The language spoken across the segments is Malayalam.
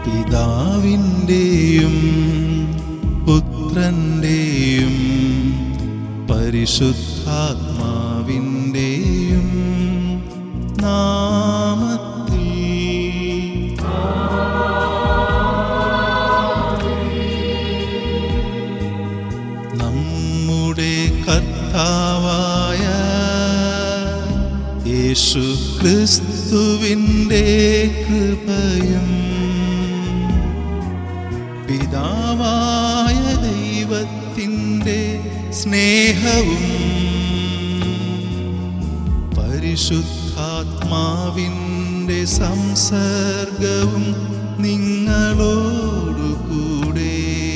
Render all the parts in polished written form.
പിതാവിൻ്റെയും പുത്രൻ്റെയും പരിശുദ്ധാത്മാവിൻ്റെയും നാമത്തിൽ നമ്മുടെ കർത്താവായ യേശു ക്രിസ്തുവിൻ്റെ കൃപയും പിതാവായ ദൈവത്തിൻ്റെ സ്നേഹവും പരിശുദ്ധാത്മാവിൻ്റെ സംസർഗവും നിങ്ങളോടുകൂടെ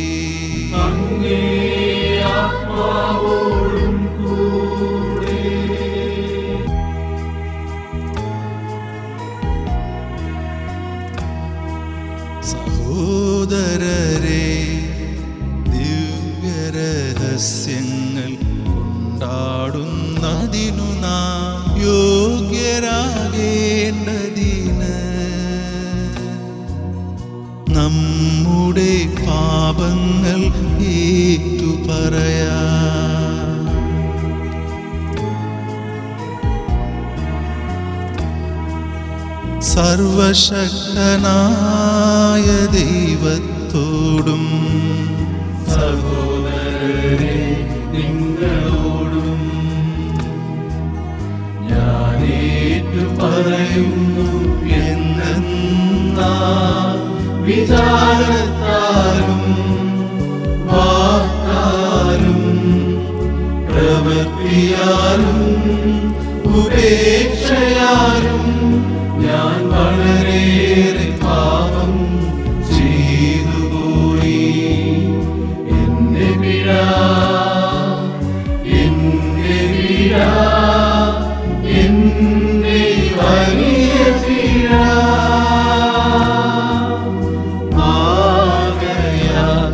സഹോദരരെ, ദിവ്യരഹസ്യങ്ങൾ കൊണ്ടാടുന്നതിനു നാം യോഗ്യരാകേണ്ടതിന് നമ്മുടെ പാപങ്ങൾ ഏറ്റുപറയാം. സർവശക്തനായ ദൈവത്തോടും സഹോദരരെ നിങ്ങളോടും ഞാൻ ഏറ്റുപറയുന്നു എന്നെന്നാ വിചാരത്താലും വാക്കാലും പ്രവൃത്തിയാലും ഉപേക്ഷയാലും ഞാൻ വളരെയേറെ പാപം ചെയ്തുപോയി. എന്റെ പിഴ എന്റെ വലിയ പിഴ. ആകയാൽ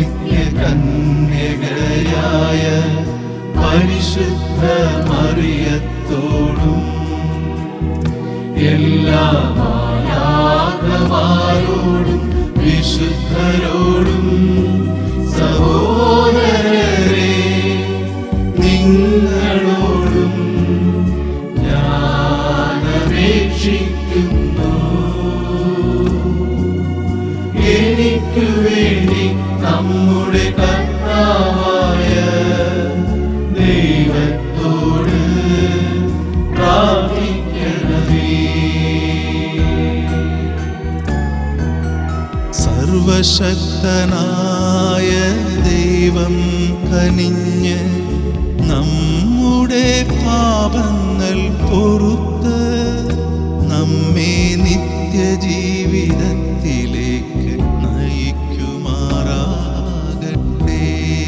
നിത്യകന്യകയായ പരിശുദ്ധ മറിയത്തോടും എല്ലാ മാലാഖമാരോടും വിശുദ്ധരോടും സഹോദരരെ നിങ്ങളോടും ഞാൻ അപേക്ഷിക്കുന്നു. എനിക്കു വേണ്ടി നമ്മുടെ കർത്താവായ ദൈവത്തോട് സർവശക്തനായ ദൈവം കനിഞ്ഞ് നമ്മുടെ പാപങ്ങൾ പൊറുത്ത് നമ്മെ നിത്യജീവിതത്തിലേക്ക് നയിക്കുമാറാകട്ടെ.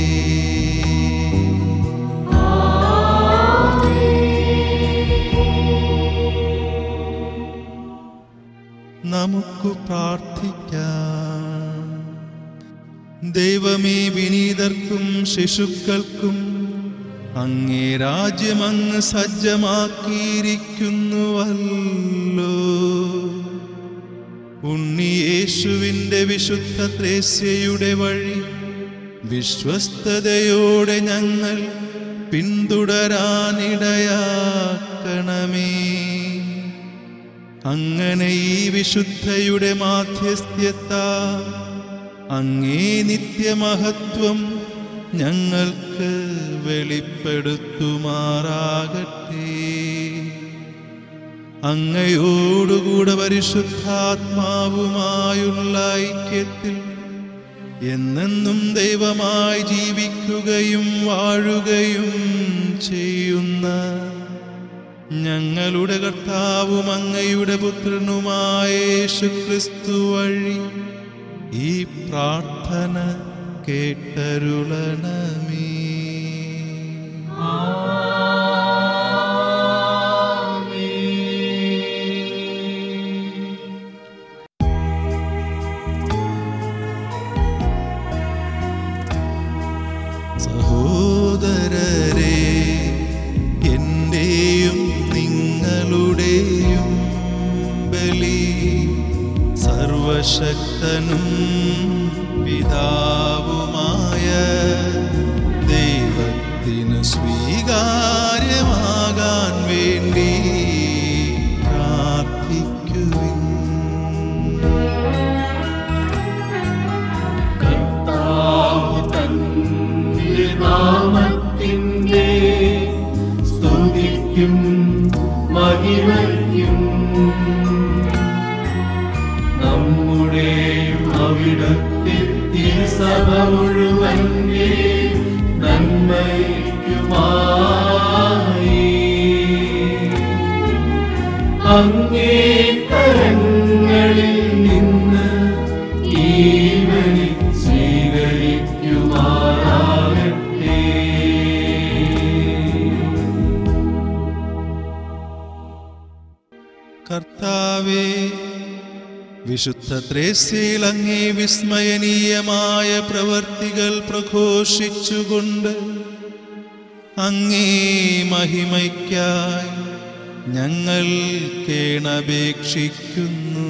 നമുക്ക് പ്രാർത്ഥിക്കാം. ദൈവമേ, വിനീതർക്കും ശിശുക്കൾക്കും അങ്ങേ രാജ്യമങ്ങ് സജ്ജമാക്കിയിരിക്കുന്നുവല്ലോ. ഉണ്ണി യേശുവിൻ്റെ വിശുദ്ധ ത്രേസ്യയുടെ വഴി വിശ്വസ്തയോടെ ഞങ്ങൾ പിന്തുടരാനിടയാക്കണമേ. അങ്ങനെ ഈ വിശുദ്ധയുടെ മാധ്യസ്ഥ്യത്താൽ അങ്ങേ നിത്യമഹത്വം ഞങ്ങൾക്ക് വെളിപ്പെടുത്തുമാറാകട്ടെ. അങ്ങയോടുകൂടെ പരിശുദ്ധാത്മാവുമായുള്ള ഐക്യത്തിൽ എന്നെന്നും ദൈവമായി ജീവിക്കുകയും വാഴുകയും ചെയ്യുന്ന ഞങ്ങളുടെ കർത്താവും അങ്ങയുടെ പുത്രനുമായ യേശുക്രിസ്തു വഴി ഈ പ്രാർത്ഥന കേട്ടരുളണമേ. സഹോദരരെ, എന്റെയും നിങ്ങളുടെയും ബലി സർവശക്തി സർവശക്തനും പിതാവുമായ ദൈവത്തിന് സ്വീകാര്യമാകാൻ വേണ്ടി പ്രാർത്ഥിക്കുവിൻ. കർത്താവ് തന്റെ നാമത്തിന്റെ സ്തുതിക്കും മഹിമയ്ക്കും നമ്മുടെ അവിടുത്തെ തിരുസഭ മുഴുവന്റെ നന്മയ്ക്കുമായി അങ്ങേ കരങ്ങളിൽ നിന്ന് ഈ ബലി സ്വീകരിക്കുമാറാകട്ടെ. കർത്താവേ, വിശുദ്ധ ത്രേസ്യയിൽ അങ്ങേ വിസ്മയനീയമായ പ്രവർത്തികൾ പ്രഘോഷിച്ചുകൊണ്ട് അങ്ങേ മഹിമയ്ക്കായി ഞങ്ങൾ കേണപേക്ഷിക്കുന്നു.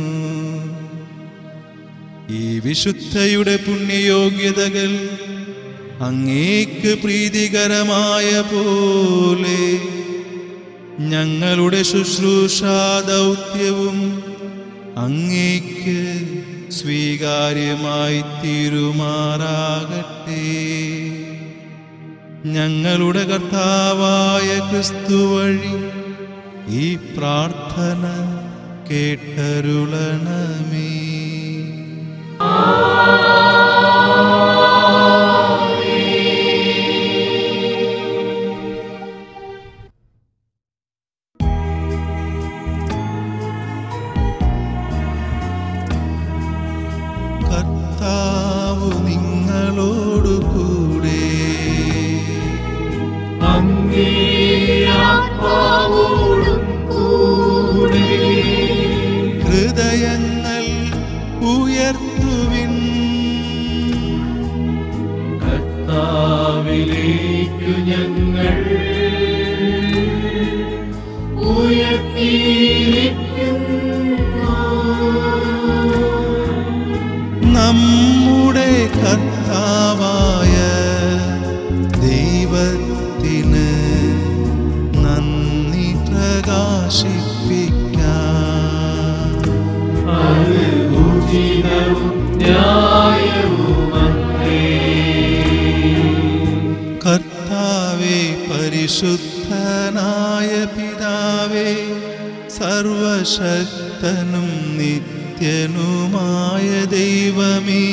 ഈ വിശുദ്ധയുടെ പുണ്യയോഗ്യതകൾ അങ്ങേക്ക് പ്രീതികരമായ പോലെ ഞങ്ങളുടെ ശുശ്രൂഷാ ദൗത്യവും അങ്ങേക്ക് സ്വീകാര്യമായി തീരുമാറാകട്ടെ. ഞങ്ങളുടെ കർത്താവായ ക്രിസ്തു വഴി ഈ പ്രാർത്ഥന കേട്ടരുളണമേ. കർത്താവ് നിങ്ങളോടുകൂടെ അങ്ങേ ആത്മാവോടും കൂടെ ഹൃദയങ്ങൾ ഉയർത്തുവിൻ. കർത്താവിലേക്കു ഞങ്ങൾ ഉയർത്തിയിരിക്കുന്നു. നമ്മുടെ കർത്താവായ ദൈവത്തിന് നന്ദി പ്രകാശിപ്പിക്കാം. അത് ഉചിതവും ന്യായവുമത്രേ. കർത്താവേ, പരിശുദ്ധനായ പിതാവേ, സർവശക്തനും നിത്യനുമായ ദൈവമേ,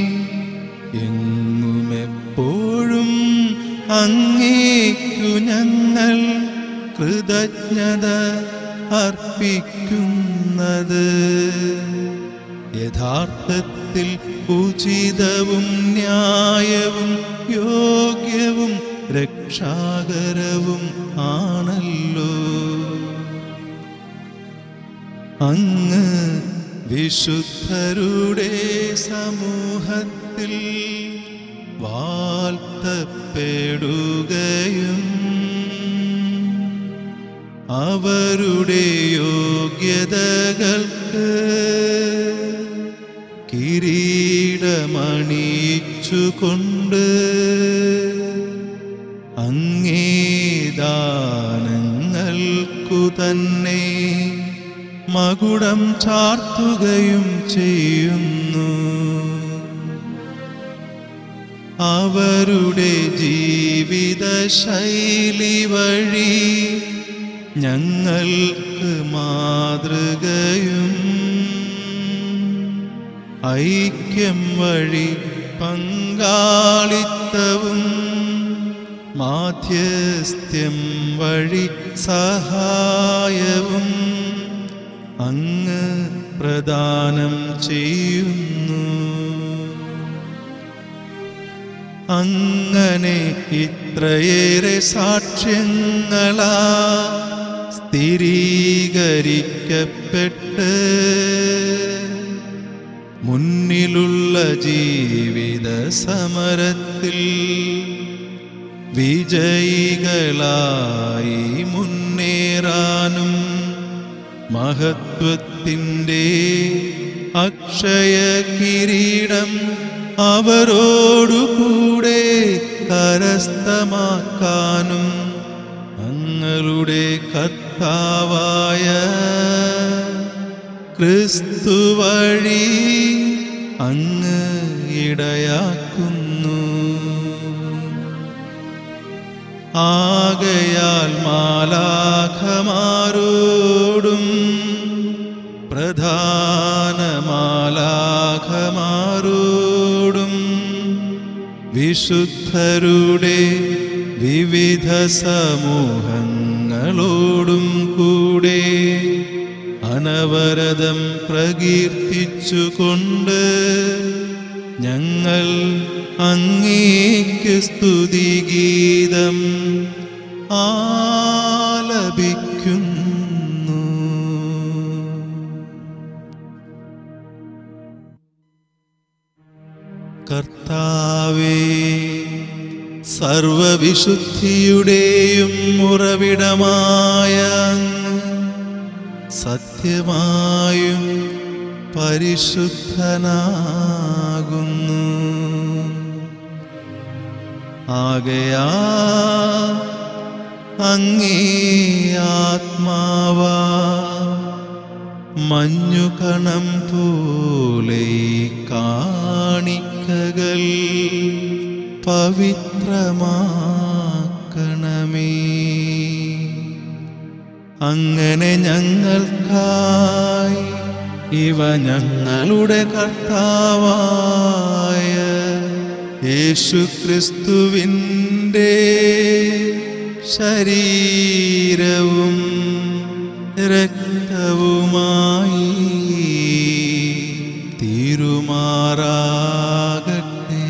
എങ്ങുമെപ്പോഴും അങ്ങേക്കു ഞങ്ങൾ കൃതജ്ഞത അർപ്പിക്കുന്നത് യഥാർത്ഥത്തിൽ ഉചിതവും ന്യായവും യോഗ്യവും രക്ഷാകരവും ആണല്ലോ. അങ്ങ് വിശുദ്ധരുടെ സമൂഹത്തിൽ വാഴ്ത്തപ്പെടുകയും അവരുടെ യോഗ്യതകൾക്ക് കിരീടമണിയിച്ചുകൊണ്ട് അങ്ങേ ദാനങ്ങൾക്കു തന്നെ മകുടം ചാർത്തുകയും ചെയ്യുന്നു. അവരുടെ ജീവിത ശൈലി വഴി ഞങ്ങൾക്ക് മാതൃകയും ഐക്യം വഴി പങ്കാളിത്തവും മാധ്യസ്ഥ്യം വഴി സഹായവും അങ്ങ് പ്രദാനം ചെയ്യുന്നു. അങ്ങനെ ഇത്രയേറെ സാക്ഷ്യങ്ങളാ സ്ഥിരീകരിക്കപ്പെട്ട് മുന്നിലുള്ള ജീവിത സമരത്തിൽ വിജയികളായി മുന്നേറാനും മഹത്വത്തിൻ്റെ അക്ഷയ കിരീടം അവരോടുകൂടെ കരസ്ഥമാക്കാനും ഞങ്ങളുടെ കർത്താവായ ക്രിസ്തു വഴി അങ്ങ് ഇടയാക്കുന്നു. ആകയാൽ മാലാഖമാരോടും പ്രധാന മാലാഖമാരോടും വിശുദ്ധരുടെ വിവിധ സമൂഹങ്ങളോടും കൂടെ അനവരതം പ്രകീർത്തിച്ചുകൊണ്ട് ഞങ്ങൾ അങ്ങേക്ക് സ്തുതിഗീതം ആലപിക്കുന്നു. കർത്താവേ, സർവവിശുദ്ധിയുടെയും ഉറവിടമായ അങ്ങ് സത്യമായും പരിശുദ്ധനാകുന്നു. ആകയാൽ അങ്ങേ ആത്മാവാ മഞ്ഞുകണം പോലെ കാണിക്കകൾ പവിത്രമാക്കണമേ. അങ്ങനെ ഞങ്ങൾക്കായി ഇവ ഞങ്ങളുടെ കർത്താവായ യേശുക്രിസ്തുവിൻ്റെ ശരീരവും രക്തവുമായി തീരുമാറാകട്ടെ.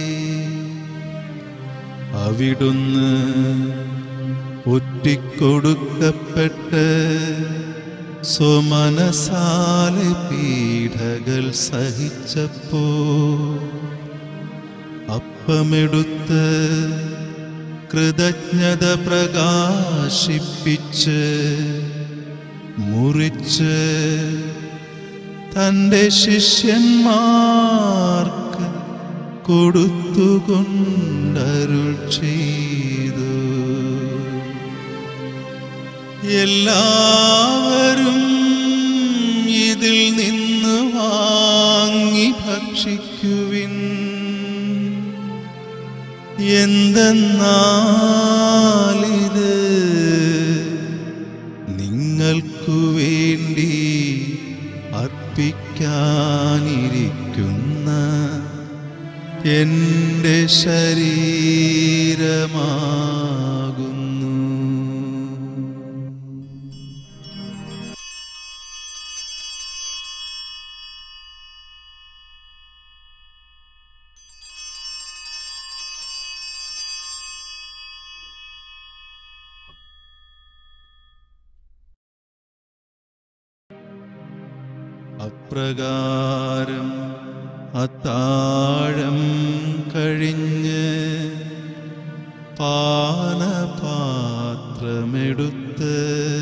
അവിടുന്ന് ഒറ്റിക്കൊടുക്കപ്പെട്ട് സ്വമനസാലെ പീഡകൾ സഹിച്ചപ്പോ അപ്പമെടുത്ത് കൃതജ്ഞത പ്രകാശിപ്പിച്ച് മുറിച്ച് തൻ്റെ ശിഷ്യന്മാർക്ക് കൊടുത്തുകൊണ്ടരുൾ ചെയ്തു. എല്ലാവരും ഇതിൽ നിന്ന് വാങ്ങി ഭക്ഷിക്കുവിൻ. എന്തെന്നാലിത് നിങ്ങൾക്കു വേണ്ടി അർപ്പിക്കാനിരിക്കുന്ന എൻ്റെ ശരീരമാകുന്നു. അപ്രകാരം അത്താഴം കഴിഞ്ഞ് പാനപാത്രമെടുത്ത്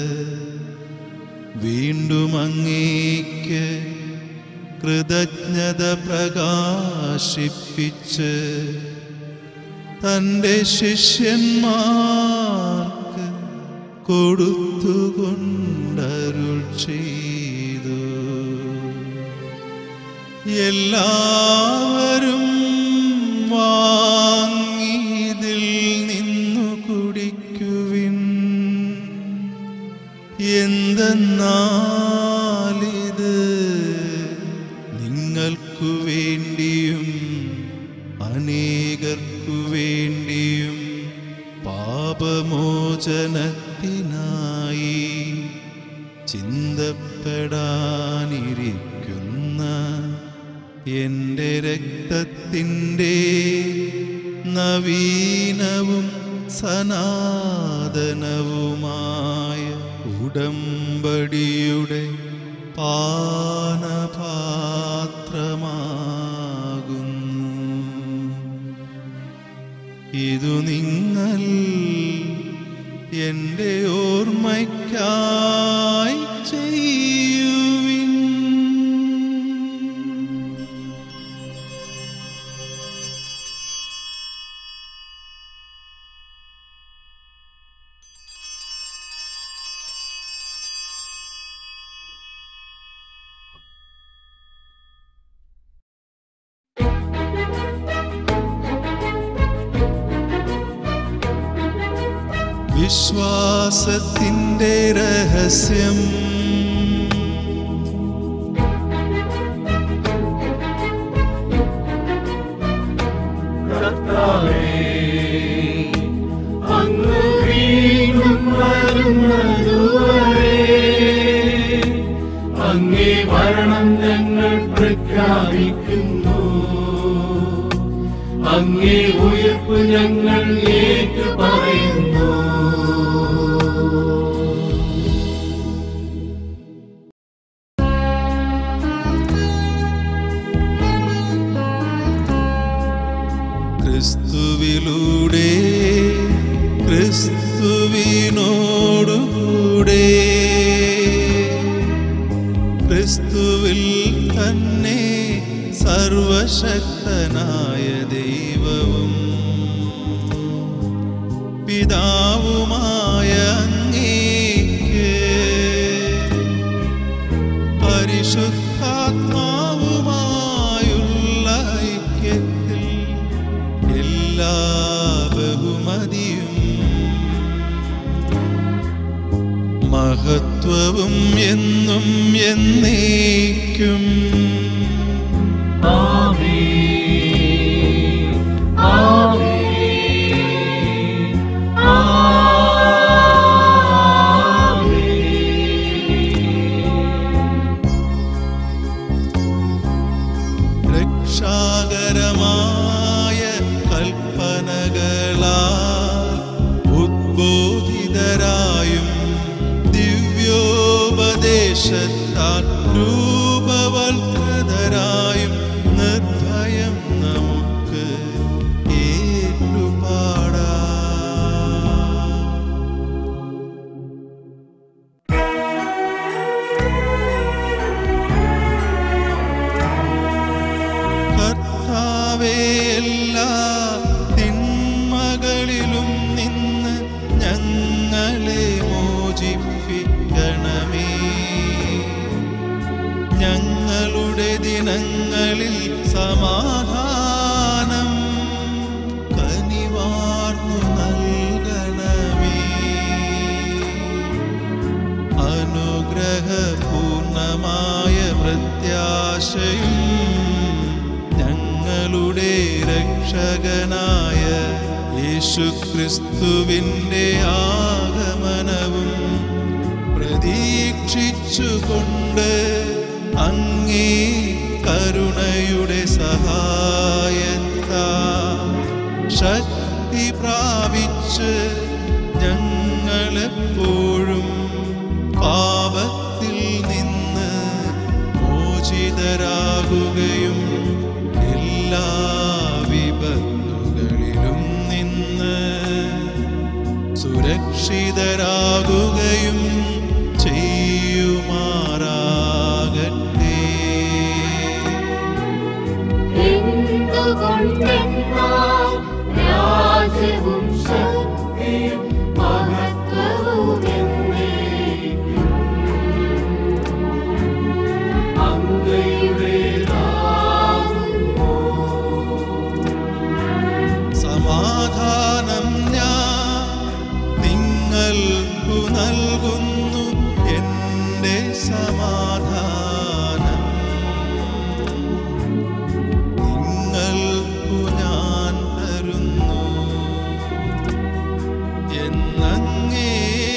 വീണ്ടും അങ്ങേക്ക് കൃതജ്ഞത പ്രകാശിപ്പിച്ച് തൻ്റെ ശിഷ്യന്മാർക്ക് കൊടുത്തുകൊണ്ടരുൾ ചെയ്തു. എല്ലാവരും വാങ്ങി ഇതിൽ നിന്നു കുടിക്കുവിൻ. എന്തെന്നാലിത് നിങ്ങൾക്കു വേണ്ടിയും അനേകർക്കു വേണ്ടിയും പാപമോചനത്തിനായി ചിന്തപ്പെടാനിരിക്കുന്ന എൻ്റെ രക്തത്തിൻ്റെ നവീനവും സനാതനവുമായ ഉടമ്പടിയുടെ പാനപാത്രമാകുന്നു. ഇതു നിങ്ങൾ എൻ്റെ ഓർമ്മയ്ക്കായി ചെയ്യുവിൻ. വിശ്വാസത്തിൻ്റെ രഹസ്യം. അങ്ങേ മരണം ഞങ്ങൾ പ്രഖ്യാപിക്കുന്നു, അങ്ങേ ഉയിർപ്പ് ഞങ്ങൾ ഏറ്റുപറയുന്നു. ക്രിസ്തുവിലൂടെ ക്രിസ്തുവിനോടുകൂടെ ക്രിസ്തുവിൽ തന്നെ സർവശക്തനായ ദൈവവും പിതാവുമായ അങ്ങേക്ക് പരിശുദ്ധാത്മാവുമായുള്ള ഐക്യത്തിൽ എല്ലാ ബഹുമതിയും മഹത്വവും എന്നും എന്നേക്കും. ആമേൻ, ആമേൻ, ആമേൻ. രക്ഷാകരമായ കൽപ്പനകളാൽ ഉദ്ബോധിതരായും ദിവ്യോപദേശത്താൽ രൂപവൽകൃതരായും നിർഭയം നമുക്ക് ഏറ്റുപാടാം. കർത്താവേ, എല്ലാ തിന്മകളിലും നിന്ന് ഞങ്ങളെ മോചിപ്പിക്കണമേ. ഞങ്ങളുടെ ദിനങ്ങളിൽ സമാധാനം കനിവാർന്നു നൽകണമേ. അനുഗ്രഹപൂർണമായ പ്രത്യാശയും ഞങ്ങളുടെ രക്ഷകനായ യേശുക്രിസ്തുവിൻ്റെ ആഗമനവും പ്രതീക്ഷിച്ചുകൊണ്ട് അങ്ങേ കരുണയുടെ സഹായത്താൽ ശക്തി പ്രാപിച്ച് ഞങ്ങളെപ്പോഴും പാപത്തിൽ നിന്ന് മോചിതരാകുകയും എല്ലാ വിപത്തുകളിലും നിന്ന് സുരക്ഷിതരാകുകയും ചെയ്യുമാറാകട്ടെ. എന്തുകൊണ്ടെന്നാൽ രാജ്യവും ശക്തിയും മഹത്വവും എന്നേക്കും അങ്ങയുടേതാകുന്നു. സമാധാനം ഞാൻ നിങ്ങൾക്കു നൽകുന്നു, എൻ്റെ സമാധാനം നിങ്ങൾക്കു ഞാൻ തരുന്നു എന്നങ്ങേ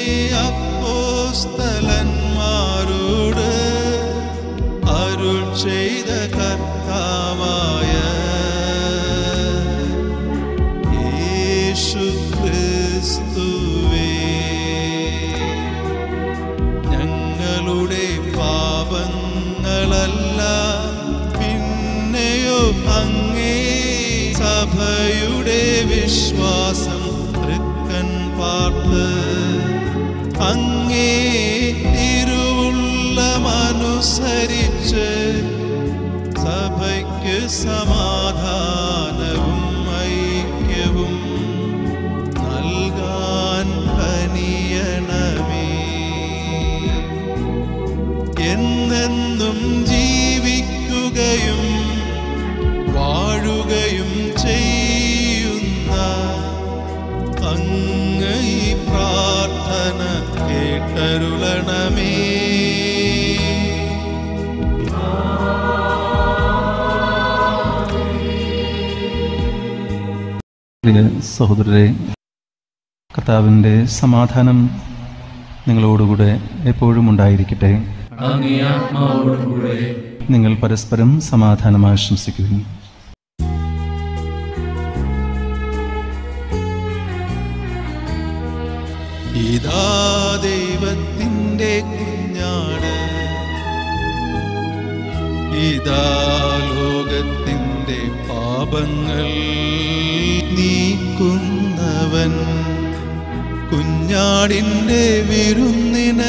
അപ്പോസ്തലന്മാരോട് അരുൾ ചെയ്ത കർത്താവായ യേശുക്രിസ്തുവേ, ഞങ്ങളുടെ പാപങ്ങളല്ല പിന്നെയോ അങ്ങേ സഭയുടെ വിശ്വാസം തൃക്കൻ പാർത്ത് അങ്ങേ തിരുവുള്ളമനുസരിച്ച് സഭയ്ക്ക് സമാധാനവും ഐക്യവും നൽകാൻ കനിയണമേ. എന്നെന്നും ജീവിക്കുകയും വാഴുകയും ചെയ്യുന്ന അങ്ങ് ഈ കേട്ടരുളണമേ. പ്രിയ സഹോദരരെ, കർത്താവിൻ്റെ സമാധാനം നിങ്ങളോടുകൂടെ എപ്പോഴും ഉണ്ടായിരിക്കട്ടെ. നിങ്ങൾ പരസ്പരം സമാധാനം ആശംസിക്കുന്നു. ഇതാ ദൈവത്തിൻ്റെ കുഞ്ഞാട്, ഇതാ ലോകത്തിൻ്റെ പാപങ്ങൾ നീക്കുന്നവൻ. കുഞ്ഞാടിൻ്റെ വിരുന്നിന്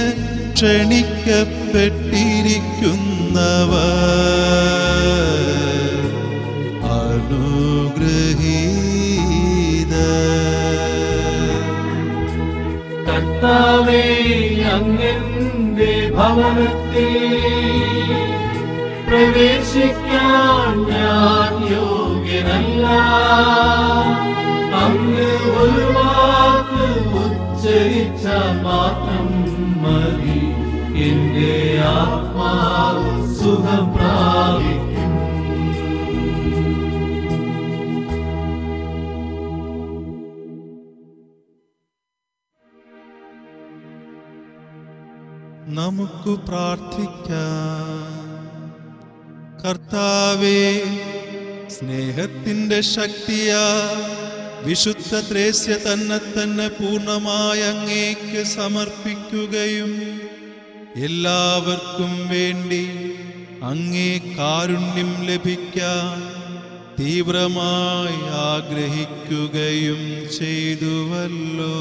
ക്ഷണിക്കപ്പെട്ടിരിക്കുന്നവർ അനുഗ്രഹീതർ. കർത്താവേ, അങ്ങന്റെ ഭവനത്തിൽ പ്രവേശിക്കാൻ ഞാൻ യോഗ്യനല്ല. അങ്ങ് ഒരു വാക്ക് ഉച്ചരിച്ചാൽ മാത്രം മതി, എന്റെ ആത്മാവ് സുഖം പ്രാപിക്കും. നമുക്ക് പ്രാർത്ഥിക്കാം. കർത്താവേ, സ്നേഹത്തിൻ്റെ ശക്തിയാ വിശുദ്ധ ത്രേസ്യ തന്നെ പൂർണ്ണമായി അങ്ങേക്ക് സമർപ്പിക്കുകയും എല്ലാവർക്കും വേണ്ടി അങ്ങേ കാരുണ്യം ലഭിക്കാൻ തീവ്രമായി ആഗ്രഹിക്കുകയും ചെയ്തുവല്ലോ.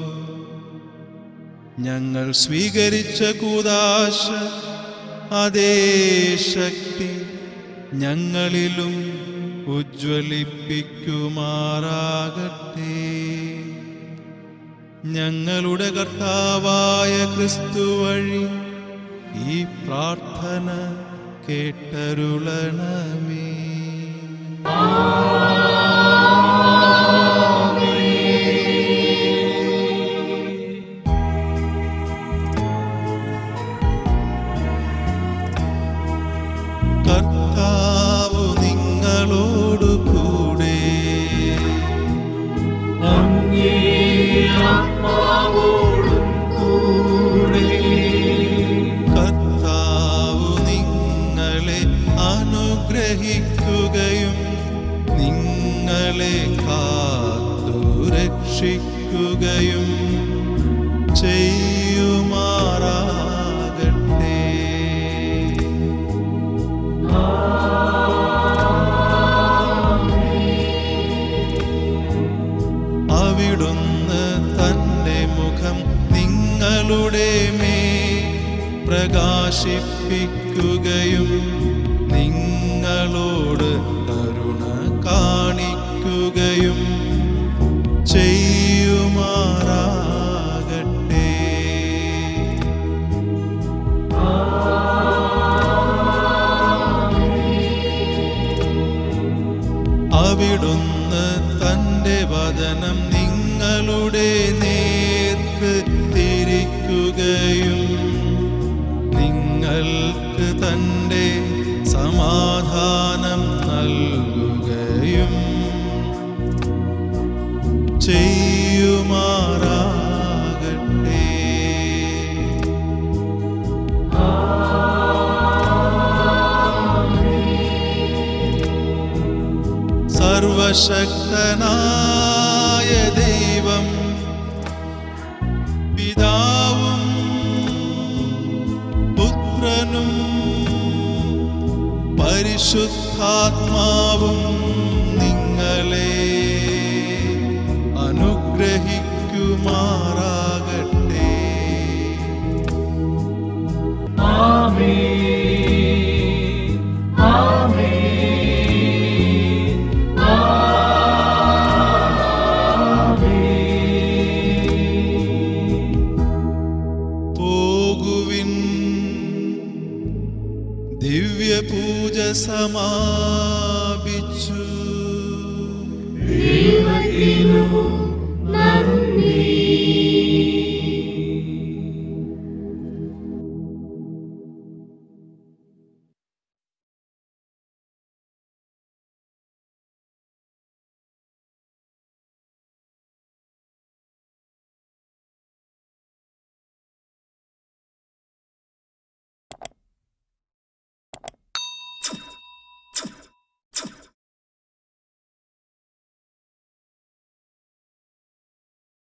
ഞങ്ങൾ സ്വീകരിച്ച കൂദാശ അതേ ശക്തി ഞങ്ങളിലും ഉജ്ജ്വലിപ്പിക്കുമാറാകട്ടെ. ഞങ്ങളുടെ കർത്താവായ ക്രിസ്തു വഴി ഈ പ്രാർത്ഥന കേട്ടരുളണമേ. കർത്താവ് നിങ്ങളോടു കൂടെ. അങ്ങേ ആത്മാവോടും കൂടെ. കർത്താവ് നിങ്ങളെ അനുഗ്രഹിക്കുകയും നിങ്ങളെ കാത്തുരക്ഷിക്കുകയും ചെയ്യുമാറാകട്ടെ. അവിടുന്ന് തന്റെ മുഖം നിങ്ങളുടെ മേൽ പ്രകാശിപ്പിക്കുകയും നിങ്ങളോട് കരുണ കാണിക്കുകയും ചെയ്യുമാറാകട്ടെ. അവിടുന്ന് തന്റെ വചനം നിങ്ങളുടെ നേർക്ക് തിരിക്കുകയും നിങ്ങൾക്ക് തന്റെ സമാധാനം നൽകുകയും ചെയ്യുമാറാകട്ടെ. സർവശക്തനായ ദൈവം പിതാവും പുത്രനും പരിശുദ്ധാത്മാവും നിങ്ങളെ അനുഗ്രഹിക്കുമാറാകട്ടെ. ആമേൻ, ആമേൻ, ആമേൻ. പോകുവിൻ, ദിവ്യപൂജ സമാപിച്ചു. ദൈവത്തിനു നന്ദി.